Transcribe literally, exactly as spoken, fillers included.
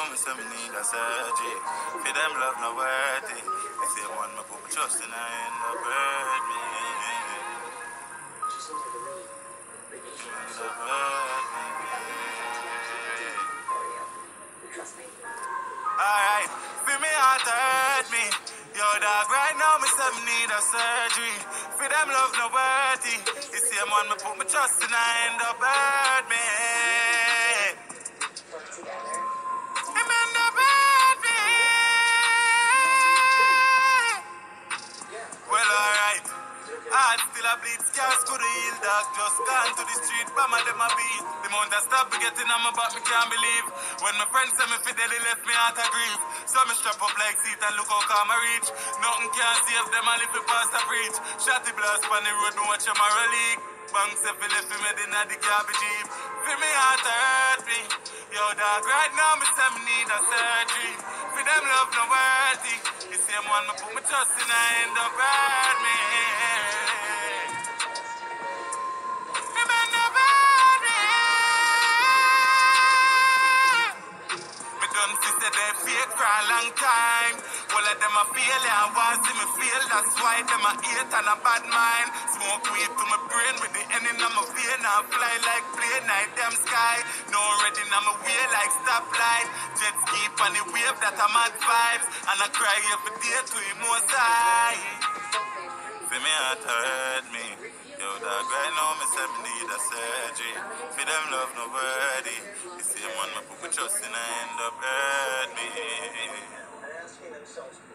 me say me need a surgery. For them love no worthy. They say one me put my trust in, I end up hurt me. End up hurt me. Alright, feel me heart hurt me. Yo dog, right now me say me need a surgery. For them love no worthy. The same one me put my trust in, I end up hurt me. Him end up hurt me. Well alright, heart still a bleed, scars could heal, dog. Just gone to the street, bama them a beat. The amount of stuff me getting on my back, me can't believe. When my friends say me fidel, they left me out of grief. So me strap up like seat and look how calm I reach. Nothing can save them, I live the past a preach. Shotty blast on the road, me watch them a relic. Bang say fi left me made in the garbage heap. Feel me heart hurt me. Yo dog, right now me say me need a surgery. For them love no worthy. The same one me put my trust in, I end up hurt me. Him end up hurt me. Me done see say they fake for a long time. All of them a fail, I want see me fail. That's why them a hate and a bad mind. Smoke weed to my brain with the end in my vein. I fly like plane, night them sky. No ready in my way like stoplight. Jet ski on the wave that I'm mad vibes. And I cry every day to him most high. For me heart hurt me. Yo dog, right now me say me need a surgery. For them love no worthy. The same one me put my trust in, I end up hurt me.